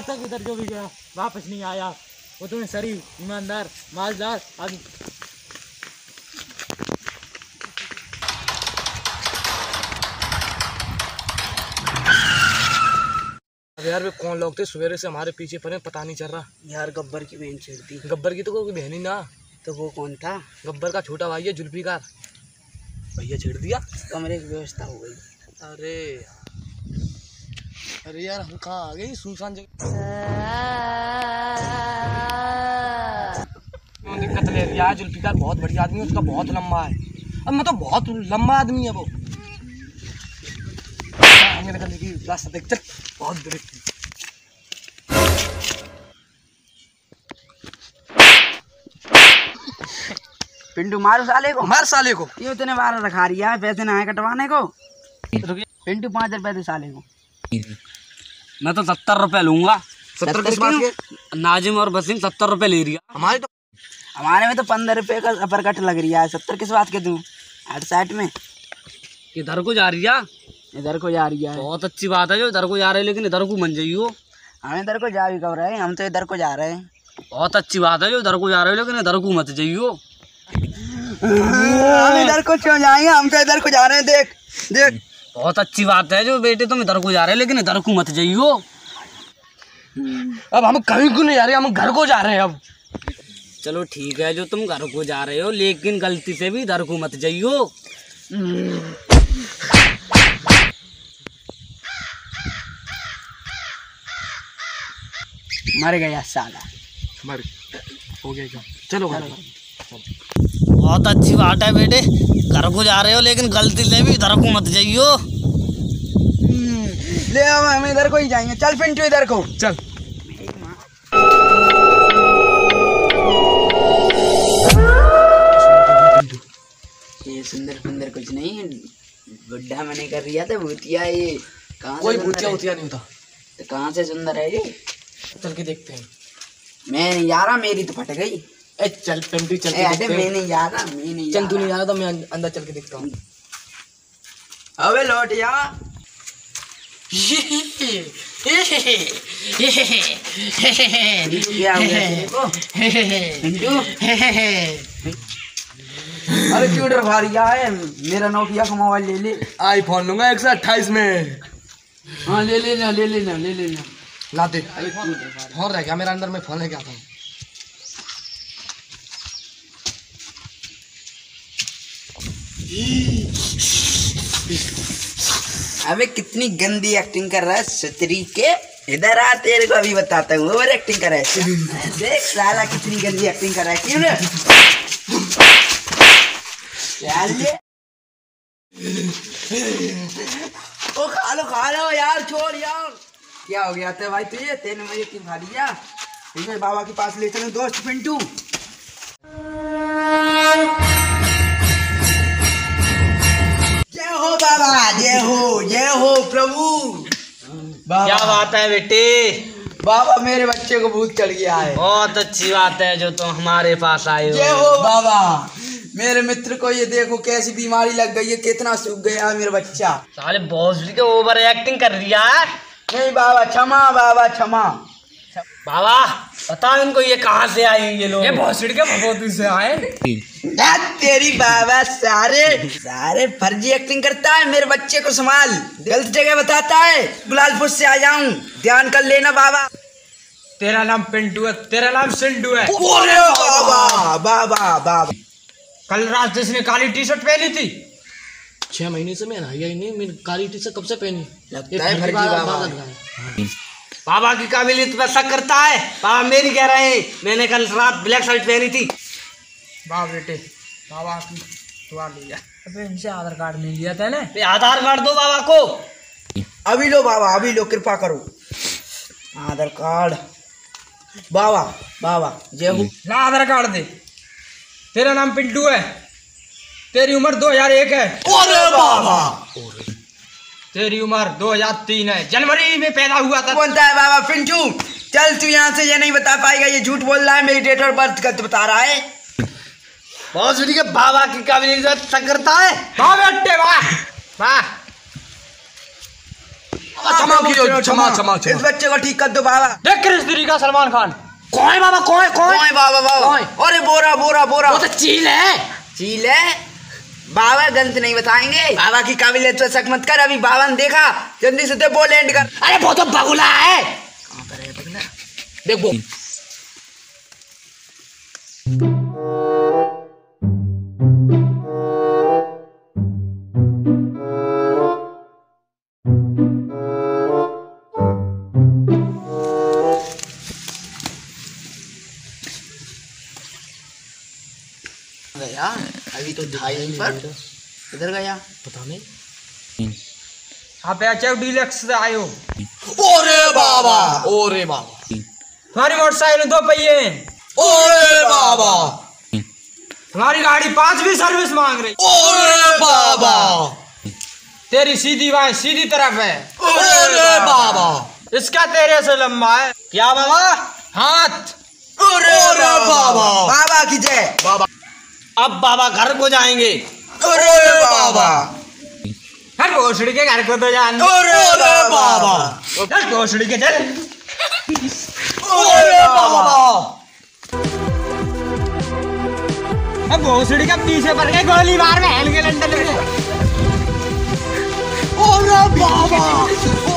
आज तक उधर जो भी गया वापस नहीं आया। वो तुम्हें शरीफ, ईमानदार, मालदार आदमी। यार वे कौन लोग थे सवेरे से हमारे पीछे पड़े, पता नहीं चल रहा। यार गब्बर की बहन छेड़ दी। गब्बर की तो कोई बहन ही ना। तो वो कौन था? गब्बर का छोटा भाई है जुल्फिकार। भैया छेड़ दिया। कमरे की व्यवस्था हो गई। अरे यार हम कहाँ आ गए सुनसान जगह। दिक्कत ले रही है। जुल्फिकार बहुत बढ़िया आदमी है, उसका बहुत लंबा है। अब मैं तो बहुत लंबा आदमी है वो। निकलने की रास्ता देख चल, बहुत बड़े। पिंटू मारो साले को। मार साले को। क्यों इतने बार रखा रही है? पैसे ना है कटवाने को। पिंटू 5 रुपए दे साले को। मैं तो 70 रुपए लूंगा। 70 किस बात के? नाजिम और वसीम 70 रुपए ले रही है। हमारे में तो 15 रुपए का अपरकट लग रही है। 70 किस बात के तू? 60 में इधर को जा रही है। इधर को जा रही है। बहुत अच्छी बात है जो इधर को जा रहे है, लेकिन इधर को मन जाइयो। हम इधर को जा भी कब रहे हैं? हम तो इधर को जा रहे हैं। बहुत अच्छी बात है जो इधर को जा रहे हो, लेकिन इधर को मत जाइयो। हम इधर को क्यों जाएंगे? हम तो इधर को जा रहे हैं। देख देख। बहुत अच्छी बात है जो बेटे तुम इधर को जा रहे हो, लेकिन इधर को मत जाइयो। अब हम कहीं को नहीं जा रहे, हम घर को जा रहे हैं अब। चलो ठीक है जो तुम घर को जा रहे हो, लेकिन गलती से भी इधर को मत जाइयो। मर गया साला। मर हो गया क्या? चलो घर। बहुत अच्छी बात है बेटे, घर को जा रहे हो, लेकिन गलती से भी इधर को मत जाइयो। ले आओ, हम इधर को ही जाएंगे। चल पिंटू इधर को चल। ये सुंदर सुंदर कुछ नहीं, गुड्डा मैंने कर दिया था। भूतिया ये कहाँ? कोई भूतिया नहीं होता। तो कहाँ से सुंदर है ये? चल के देखते हैं। मैं नहीं जा रहा, मेरी तो फट गई। चल पिंटू चल के अरे देखते हैं। मैं नहीं जा रहा, मैं नहीं जा चल तू नहीं जा रहा तो मैं अंदर चल के देखता हूँ। अबे लौट जा। क्या हो गया तेरे को? पिंटू अरे क्यों डरवा रहा है? मेरा नोकिया का मोबाइल ले ले। आईफोन लूंगा 128 में। हाँ ले लेना ले लेना ले लेना। ला दे। फोन रह गया मेरा अंदर, में फोन लेके आता हूँ। अबे कितनी गंदी एक्टिंग कर रहा है सतरी के। इधर आ, तेरे को अभी बताता हूँ। ओवर एक्टिंग कर रहा है। देख साला कितनी गंदी एक्टिंग कर रहा है। क्यों रे? ओ खा लो यार, छोड़ यार। क्या हो गया था भाई तुझे? तेने मुझे क्यों खा लिया? मैं बाबा के पास ले चलूं दोस्त पिंटू। जय हो बाबा, जय हो प्रभु। क्या बात है बेटे? बाबा मेरे बच्चे को भूत चढ़ गया है। बहुत अच्छी बात है जो तुम हमारे पास आए हो। जय हो बाबा। मेरे मित्र को ये देखो कैसी बीमारी लग गई है, कितना सूख गया है मेरा बच्चा। साले बॉस के ओवर एक्टिंग कर रही है। नहीं बाबा क्षमा, बाबा क्षमा। बाबा बताओ इनको ये कहाँ से आए ये लोग? ये भोसड़ी के भगवती से आए। तेरी बाबा सारे फर्जी एक्टिंग करता है। मेरे बच्चे को संभाल, गलत जगह बताता है। गुलालपुर से आ जाऊं, ध्यान कर लेना बाबा। तेरा नाम पिंटू है, तेरा नाम सिंटू है। बाबा बाबा बाबा। कल रात जिसने काली टी शर्ट पहनी थी, 6 महीने से मैं नहाया ही नहीं। मैंने काली टी शर्ट कब से पहनी? लगता है फर्जी बाबा। बाबा की काबिलियत पे शक करता है। बाबा मेरी कह रहे हैं, मैंने कल रात ब्लैक शर्ट पहनी थी। वाह बेटे, बाबा की दुआ ले जा। अबे इनसे आधार कार्ड नहीं लिया था ना? आधार कार्ड दो बाबा को। अभी लो बाबा, अभी लो, कृपा करो। आधार कार्ड। बाबा बाबा जय हो। ला आधार कार्ड दे। तेरा नाम पिंटू है, तेरी उम्र 2001 है। अरे बाबा। तेरी उम्र 2003 है, जनवरी में पैदा हुआ था। बोलता है बाबा पिंटू। चल तू यहाँ से, ये नहीं बता पाएगा, ये झूठ बोल रहा है। मेरी डेट ऑफ बर्थ गलत बता रहा है। बहुत के बाबा की काबिलियत शक करता है। वाह बेटे वाह वाह। क्षमा कीजिए, क्षमा क्षमा इस बच्चे को ठीक कर दो बाबा। देख किस तरीका सलमान खान। कौन है बाबा, कौन है, कौन कौन है बाबा? बाबा अरे बोरा बोरा बोरा, वो तो चील है। चील है बाबा, गलत नहीं बताएंगे। बाबा की काबिलियत पर शक मत कर, अभी बाबा ने देखा। जल्दी से वो लैंड कर। अरे वो तो बगुला है। कहाँ पर है बगुला? देख वो गया अभी तो दिखाई नहीं, पर किधर गया पता नहीं। आप एचएफ डीलक्स से आए हो? ओरे बाबा, ओरे बाबा, तुम्हारी मोटरसाइकिल 2 पहिए हैं। ओरे बाबा, तुम्हारी गाड़ी 5वीं सर्विस मांग रही। ओरे बाबा, तेरी सीधी बाएं सीधी तरफ है। ओरे बाबा, इसका तेरे से लंबा है। क्या बाबा? हाथ। ओरे बाबा, बाबा की जय। बाबा अब बाबा घर को जाएंगे। ओरे बाबा, हर भोसड़ी के घर को तो जान। ओरे बाबा, हर भोसड़ी के चल। ओरे बाबा, अब भोसड़ी का पीछे पड़ गए, गोली मार में हेल के लंडन में। ओरे बाबा,